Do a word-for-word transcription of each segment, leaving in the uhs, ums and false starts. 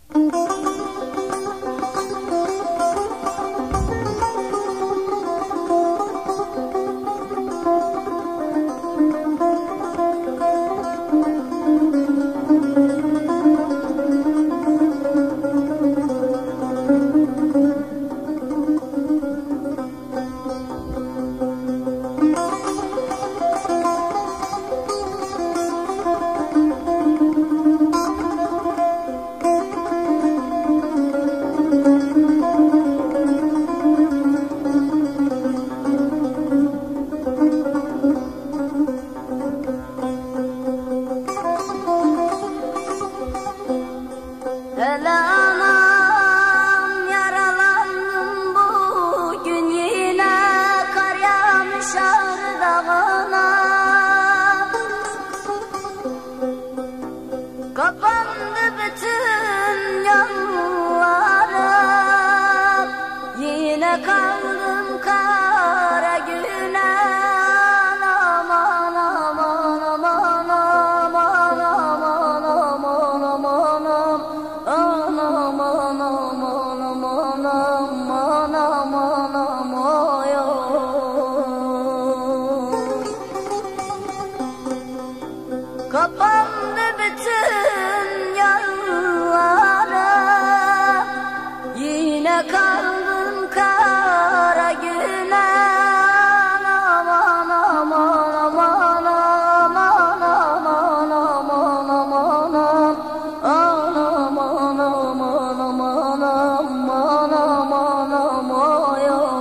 Hele anam, yaralandım bugün, yine kar yağmış Ağrı Dağı'na. Kapandı bütün yollarım, yine kaldım kara güne. Anam anam anam anam anam anam anam anam. Anam anam anam anam anam anam oy oy. Kapandı bütün yollara, yine kaldım kara güne. Anam anam anam anam anam anam anam anam. Anam anam anam anam anam anam oy oy.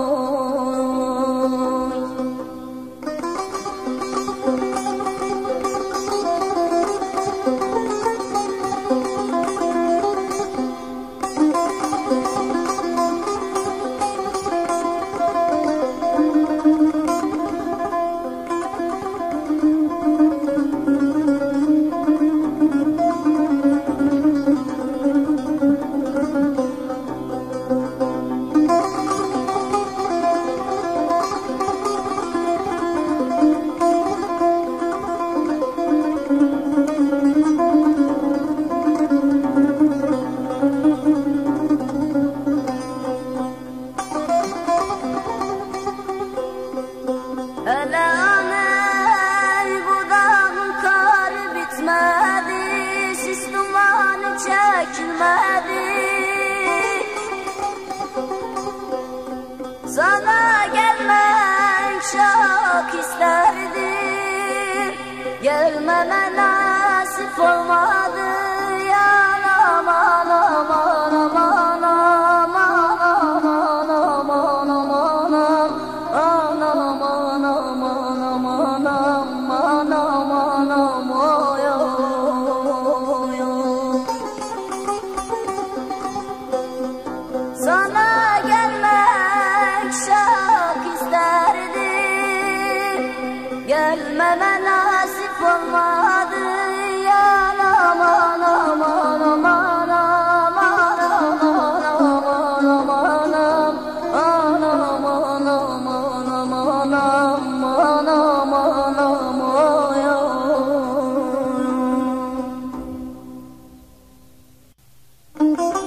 Hele aney, bu dağın karı bitmedi, sis dumanı çekilmedi. Sana gelmek çok isterdim, gelmeme nasip olmadı. Yanam anam anam anam anam anam anam anam. Anam anam anam anam anam anam oy oy oy. Sana gelmek çok isterdim, gelmeme nasip olmadı. Yanam anam anam anam anam anam anam anam. Anam anam anam anam anam anam oy oy.